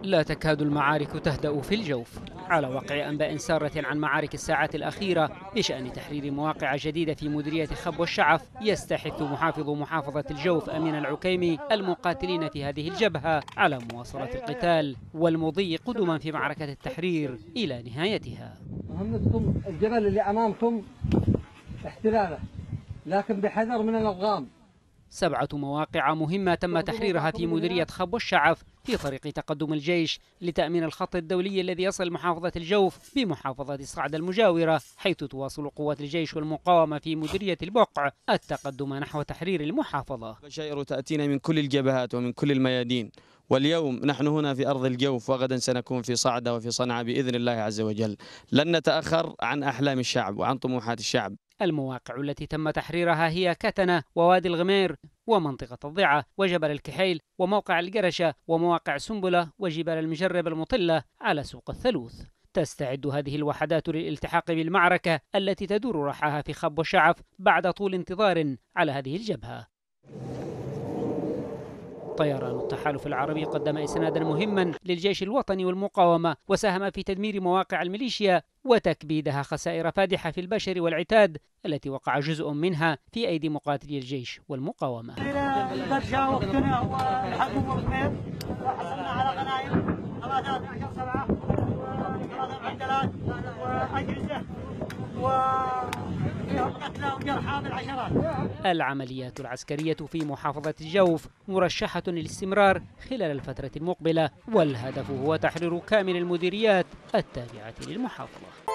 لا تكاد المعارك تهدأ في الجوف على وقع أنباء سارة عن معارك الساعات الأخيرة بشأن تحرير مواقع جديدة في مديرية خب والشعف. يستحث محافظ محافظة الجوف أمين العكيمي المقاتلين في هذه الجبهة على مواصلة القتال والمضي قدما في معركة التحرير إلى نهايتها. مهمتكم الجبل اللي أمامكم احتلاله، لكن بحذر من الأضغام. 7 مواقع مهمة تم تحريرها في مديرية خب والشعف في طريق تقدم الجيش لتأمين الخط الدولي الذي يصل محافظة الجوف بمحافظة صعد المجاورة، حيث تواصل قوات الجيش والمقاومة في مديرية البقع التقدم نحو تحرير المحافظة. بشائر تأتينا من كل الجبهات ومن كل الميادين، واليوم نحن هنا في أرض الجوف، وغدا سنكون في صعدة وفي صنعاء بإذن الله عز وجل. لن نتأخر عن أحلام الشعب وعن طموحات الشعب. المواقع التي تم تحريرها هي كتنة ووادي الغمير ومنطقة الضعة وجبل الكحيل وموقع القرشة ومواقع سنبلة وجبال المجرب المطلة على سوق الثلوث. تستعد هذه الوحدات للالتحاق بالمعركة التي تدور رحاها في خب والشعف بعد طول انتظار على هذه الجبهة. طيران التحالف العربي قدم إسنادا مهما للجيش الوطني والمقاومة، وساهم في تدمير مواقع الميليشيا وتكبيدها خسائر فادحة في البشر والعتاد التي وقع جزء منها في أيدي مقاتلي الجيش والمقاومة. العمليات العسكرية في محافظة الجوف مرشحة للاستمرار خلال الفترة المقبلة، والهدف هو تحرير كامل المديريات التابعة للمحافظة.